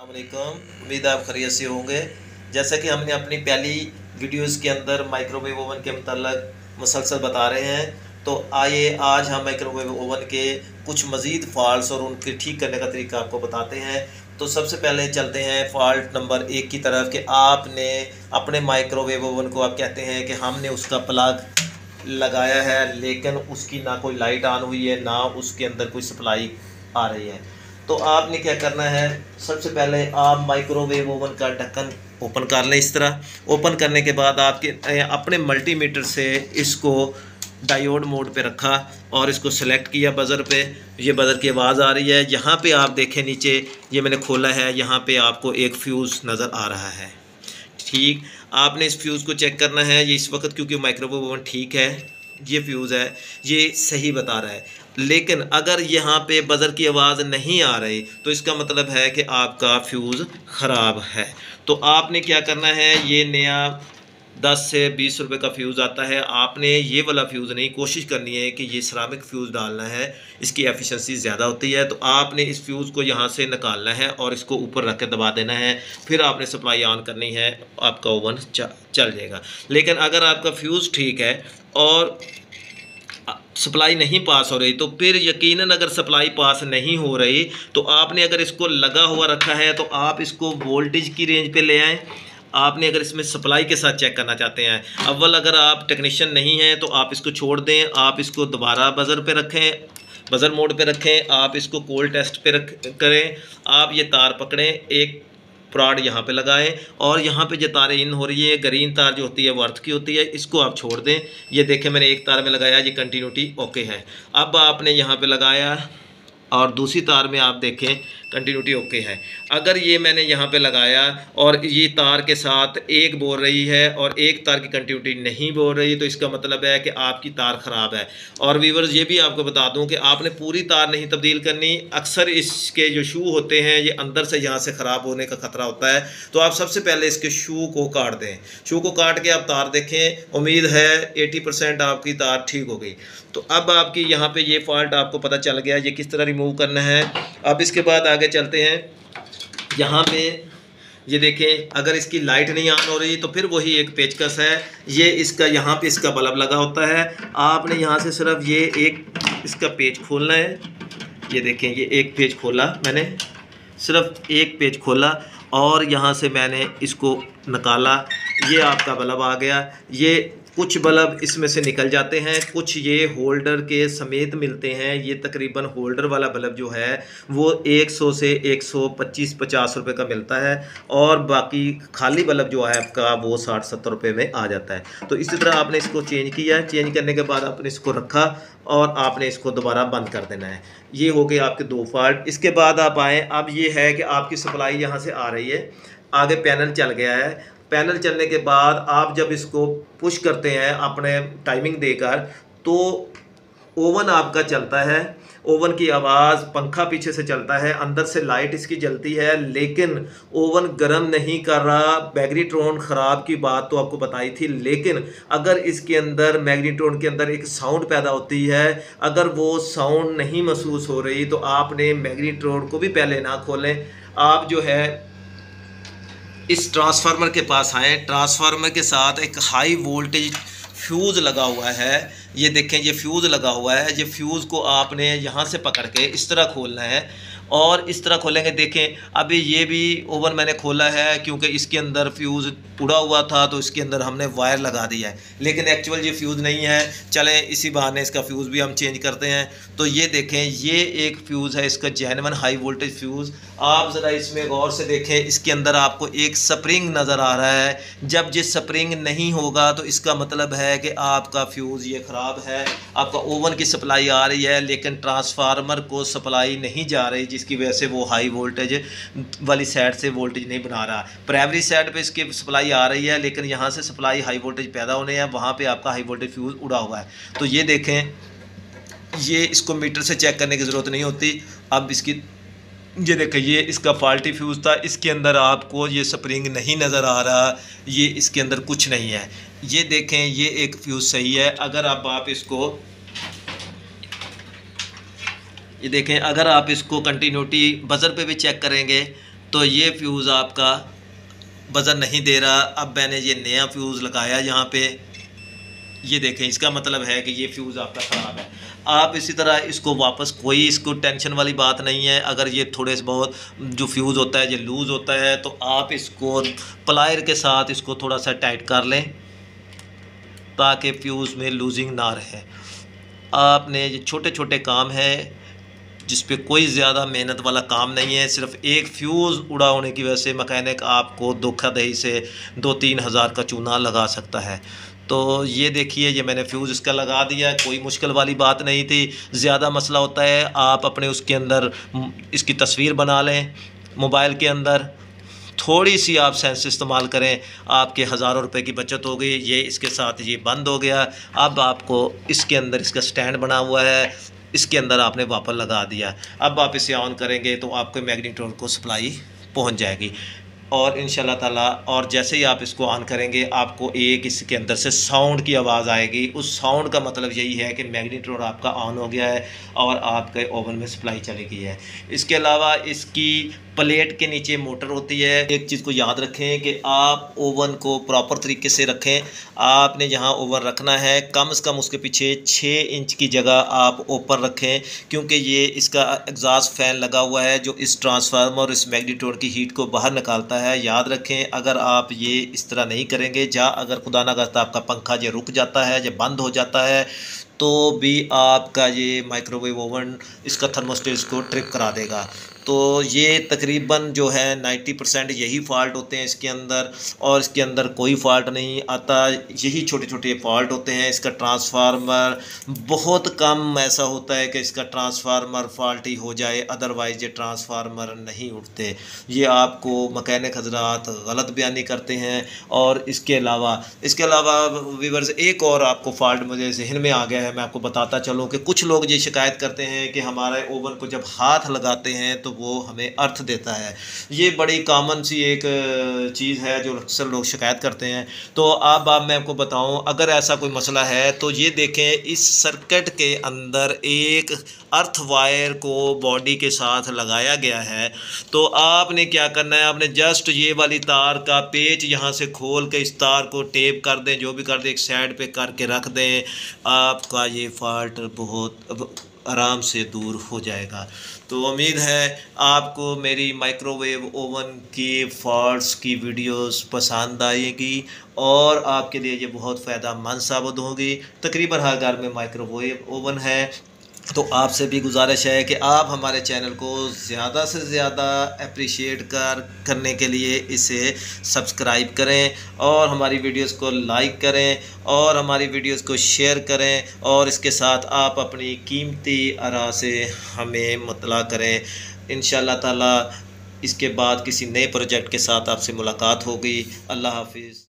अस्सलामुअलैकुम। उम्मीद आप खैरियत से होंगे। जैसा कि हमने अपनी पहली वीडियोस के अंदर माइक्रोवेव ओवन के मतलब मुसलसल बता रहे हैं, तो आइए आज हम माइक्रोवेव ओवन के कुछ मज़ीद फ़ॉल्ट्स और उनके ठीक करने का तरीका आपको बताते हैं। तो सबसे पहले चलते हैं फ़ॉल्ट नंबर 1 की तरफ कि आपने अपने माइक्रोवेव ओवन को आप कहते हैं कि हमने उसका प्लग लगाया है लेकिन उसकी ना कोई लाइट ऑन हुई है ना उसके अंदर कोई सप्लाई आ रही है। तो आपने क्या करना है, सबसे पहले आप माइक्रोवेव ओवन का ढक्कन ओपन कर लें। इस तरह ओपन करने के बाद आपके अपने मल्टीमीटर से इसको डायोड मोड पे रखा और इसको सेलेक्ट किया बज़र पे। ये बज़र की आवाज़ आ रही है। यहाँ पे आप देखें नीचे ये मैंने खोला है, यहाँ पे आपको एक फ्यूज़ नज़र आ रहा है। ठीक, आपने इस फ्यूज़ को चेक करना है। ये इस वक्त क्योंकि माइक्रोवेव ओवन ठीक है, ये फ्यूज़ है, ये सही बता रहा है। लेकिन अगर यहाँ पे बज़र की आवाज़ नहीं आ रही तो इसका मतलब है कि आपका फ्यूज़ ख़राब है। तो आपने क्या करना है, ये नया 10 से 20 रुपए का फ्यूज़ आता है, आपने ये वाला फ्यूज़ नहीं, कोशिश करनी है कि ये सिरामिक फ्यूज़ डालना है, इसकी एफिशिएंसी ज़्यादा होती है। तो आपने इस फ्यूज़ को यहाँ से निकालना है और इसको ऊपर रख के दबा देना है, फिर आपने सप्लाई ऑन करनी है, आपका ओवन चल जाएगा। लेकिन अगर आपका फ्यूज़ ठीक है और सप्लाई नहीं पास हो रही तो फिर यकीनन अगर सप्लाई पास नहीं हो रही तो आपने अगर इसको लगा हुआ रखा है तो आप इसको वोल्टेज की रेंज पे ले आएँ। आपने अगर इसमें सप्लाई के साथ चेक करना चाहते हैं, अव्वल अगर आप टेक्नीशियन नहीं हैं तो आप इसको छोड़ दें, आप इसको दोबारा बज़र पे रखें, बज़र मोड पे रखें, आप इसको कोल्ड टेस्ट पे करें। आप ये तार पकड़ें, एक प्रॉड यहाँ पे लगाएं और यहाँ पे जो तारें इन हो रही है, ग्रीन तार जो होती है वो अर्थ की होती है, इसको आप छोड़ दें। ये देखें मैंने एक तार में लगाया, ये कंटिन्यूटी ओके है। अब आपने यहाँ पे लगाया और दूसरी तार में आप देखें कंटिन्यूटी ओके है। अगर ये मैंने यहाँ पे लगाया और ये तार के साथ एक बोल रही है और एक तार की कंटिन्यूटी नहीं बोल रही तो इसका मतलब है कि आपकी तार ख़राब है। और व्यूअर्स ये भी आपको बता दूं कि आपने पूरी तार नहीं तब्दील करनी। अक्सर इसके जो शू होते हैं ये अंदर से यहाँ से ख़राब होने का ख़तरा होता है, तो आप सबसे पहले इसके शू को काट दें। शू को काट के आप तार देखें, उम्मीद है 80% आपकी तार ठीक हो गई। तो अब आपकी यहाँ पे ये फॉल्ट आपको पता चल गया, ये किस तरह रिमूव करना है। अब इसके बाद आगे चलते हैं। यहाँ पे ये देखें, अगर इसकी लाइट नहीं ऑन हो रही तो फिर वही एक पेचकस है, ये इसका यहाँ पे इसका बल्ब लगा होता है। आपने यहाँ से सिर्फ ये एक इसका पेच खोलना है। ये देखें, ये एक पेच खोला मैंने, सिर्फ एक पेच खोला और यहाँ से मैंने इसको निकाला, ये आपका बल्ब आ गया। ये कुछ बल्ब इसमें से निकल जाते हैं, कुछ ये होल्डर के समेत मिलते हैं। ये तकरीबन होल्डर वाला बल्ब जो है वो 100 से 125-50 रुपए का मिलता है और बाकी खाली बल्ब जो है आपका वो 60-70 रुपए में आ जाता है। तो इसी तरह आपने इसको चेंज किया, चेंज करने के बाद आपने इसको रखा और आपने इसको दोबारा बंद कर देना है। ये हो गए आपके 2 फॉल्ट। इसके बाद आप आएँ, अब ये है कि आपकी सप्लाई यहाँ से आ रही है, आगे पैनल चल गया है। पैनल चलने के बाद आप जब इसको पुश करते हैं अपने टाइमिंग देकर तो ओवन आपका चलता है। ओवन की आवाज़, पंखा पीछे से चलता है, अंदर से लाइट इसकी जलती है, लेकिन ओवन गर्म नहीं कर रहा। मैग्नेट्रॉन ख़राब की बात तो आपको बताई थी, लेकिन अगर इसके अंदर मैग्नेट्रॉन के अंदर एक साउंड पैदा होती है, अगर वो साउंड नहीं महसूस हो रही तो आपने मैग्नेट्रॉन को भी पहले ना खोलें। आप जो है इस ट्रांसफार्मर के पास आए, ट्रांसफार्मर के साथ एक हाई वोल्टेज फ्यूज़ लगा हुआ है। ये देखें, ये फ्यूज़ लगा हुआ है। ये फ्यूज़ को आपने यहाँ से पकड़ के इस तरह खोलना है और इस तरह खोलेंगे। देखें, अभी ये भी ओवन मैंने खोला है क्योंकि इसके अंदर फ्यूज़ उड़ा हुआ था तो इसके अंदर हमने वायर लगा दिया है, लेकिन एक्चुअल ये फ्यूज़ नहीं है। चलें इसी बहाने इसका फ्यूज़ भी हम चेंज करते हैं। तो ये देखें, ये एक फ्यूज़ है, इसका जेन्युइन हाई वोल्टेज फ्यूज़। आप ज़रा इसमें गौर से देखें, इसके अंदर आपको एक स्प्रिंग नज़र आ रहा है। जब ये स्प्रिंग नहीं होगा तो इसका मतलब है कि आपका फ्यूज़ ये ख़राब है। आपका ओवन की सप्लाई आ रही है लेकिन ट्रांसफार्मर को सप्लाई नहीं जा रही, जिसकी वजह से वो हाई वोल्टेज वाली साइड से वोल्टेज नहीं बना रहा। प्राइमरी साइड पे इसकी सप्लाई आ रही है लेकिन यहाँ से सप्लाई हाई वोल्टेज पैदा होने हैं, वहाँ पे आपका हाई वोल्टेज फ्यूज़ उड़ा हुआ है। तो ये देखें, ये इसको मीटर से चेक करने की ज़रूरत नहीं होती। अब इसकी ये देखें, ये इसका फॉल्टी फ्यूज़ था, इसके अंदर आपको ये स्प्रिंग नहीं नज़र आ रहा, ये इसके अंदर कुछ नहीं है। ये देखें, ये एक फ्यूज़ सही है। अगर आप इसको ये देखें, अगर आप इसको कंटिन्यूटी बज़र पे भी चेक करेंगे तो ये फ्यूज़ आपका बज़र नहीं दे रहा। अब मैंने ये नया फ्यूज़ लगाया यहाँ पे, ये देखें, इसका मतलब है कि ये फ्यूज़ आपका ख़राब है। आप इसी तरह इसको वापस, कोई इसको टेंशन वाली बात नहीं है। अगर ये थोड़े से बहुत जो फ्यूज़ होता है ये लूज़ होता है तो आप इसको प्लायर के साथ इसको थोड़ा सा टाइट कर लें ताकि फ्यूज़ में लूजिंग ना रहे। आपने ये छोटे छोटे काम हैं जिस पे कोई ज़्यादा मेहनत वाला काम नहीं है। सिर्फ एक फ्यूज़ उड़ा होने की वजह से मैकेनिक आपको धोखाधड़ी से 2-3 हज़ार का चूना लगा सकता है। तो ये देखिए, ये मैंने फ्यूज़ इसका लगा दिया, कोई मुश्किल वाली बात नहीं थी। ज़्यादा मसला होता है आप अपने उसके अंदर इसकी तस्वीर बना लें मोबाइल के अंदर, थोड़ी सी आप सेंस इस्तेमाल करें, आपके हज़ारों रुपए की बचत हो गई। ये इसके साथ ये बंद हो गया। अब आपको इसके अंदर इसका स्टैंड बना हुआ है, इसके अंदर आपने वापर लगा दिया। अब आप इसे ऑन करेंगे तो आपको मैग्नेट्रोन को सप्लाई पहुंच जाएगी और इंशाल्लाह ताला, और जैसे ही आप इसको ऑन करेंगे आपको एक इसके अंदर से साउंड की आवाज़ आएगी। उस साउंड का मतलब यही है कि मैग्नेट्रोन आपका ऑन हो गया है और आपके ओवन में सप्लाई चली गई है। इसके अलावा इसकी प्लेट के नीचे मोटर होती है। एक चीज़ को याद रखें कि आप ओवन को प्रॉपर तरीके से रखें। आपने जहां ओवन रखना है कम से कम उसके पीछे 6 इंच की जगह आप ऊपर रखें, क्योंकि ये इसका एग्जॉस्ट फैन लगा हुआ है जो इस ट्रांसफार्मर, इस मैग्नेट्रोन की हीट को बाहर निकालता है। याद रखें, अगर आप ये इस तरह नहीं करेंगे, अगर खुदा ना खास्ता आपका पंखा ये रुक जाता है, ये बंद हो जाता है, तो भी आपका ये माइक्रोवेव ओवन इसका थर्मोस्टेट को ट्रिप करा देगा। तो ये तकरीबन जो है 90% यही फ़ॉल्ट होते हैं इसके अंदर, और इसके अंदर कोई फ़ॉल्ट नहीं आता। यही छोटे छोटे फ़ॉल्ट होते हैं। इसका ट्रांसफार्मर बहुत कम ऐसा होता है कि इसका ट्रांसफार्मर फॉल्टी हो जाए, अदरवाइज़ ये ट्रांसफार्मर नहीं उठते। ये आपको मैकेनिक हजरात गलत बयानी करते हैं। और इसके अलावा व्यूअर्स, एक और आपको फ़ॉल्ट मुझे जहन में आ गया है, मैं आपको बताता चलूँ कि कुछ लोग ये शिकायत करते हैं कि हमारे ओवन को जब हाथ लगाते हैं तो वो हमें अर्थ देता है। ये बड़ी कॉमन सी एक चीज़ है जो अक्सर लोग शिकायत करते हैं। तो अब मैं आपको बताऊं, अगर ऐसा कोई मसला है तो ये देखें, इस सर्किट के अंदर एक अर्थ वायर को बॉडी के साथ लगाया गया है। तो आपने क्या करना है, आपने जस्ट ये वाली तार का पेच यहाँ से खोल के इस तार को टेप कर दें, जो भी कर दें, एक साइड पे करके रख दें। आपका ये फॉल्ट बहुत आराम से दूर हो जाएगा। तो उम्मीद है आपको मेरी माइक्रोवेव ओवन की फॉल्ट्स की वीडियोस पसंद आएगी और आपके लिए ये बहुत फ़ायदेमंद साबित होगी। तकरीबन हर घर में माइक्रोवेव ओवन है। तो आपसे भी गुजारिश है कि आप हमारे चैनल को ज़्यादा से ज़्यादा अप्रिशिएट करने के लिए इसे सब्सक्राइब करें और हमारी वीडियोस को लाइक करें और हमारी वीडियोस को शेयर करें, और इसके साथ आप अपनी कीमती आरा से हमें मुतला करें। इंशाअल्लाह ताला इसके बाद किसी नए प्रोजेक्ट के साथ आपसे मुलाकात होगी। अल्लाह हाफिज़।